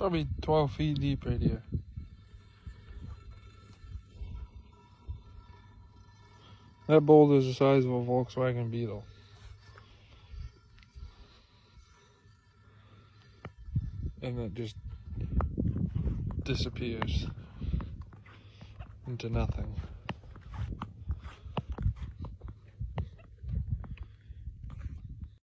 Probably 12 feet deep right here. That boulder is the size of a Volkswagen Beetle. And it just disappears into nothing.